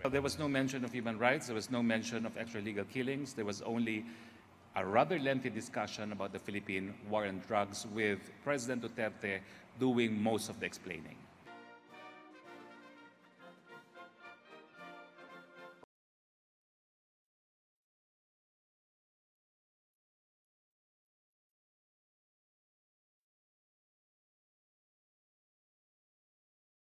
There was no mention of human rights. There was no mention of extralegal killings. There was only a rather lengthy discussion about the Philippine war on drugs with President Duterte doing most of the explaining.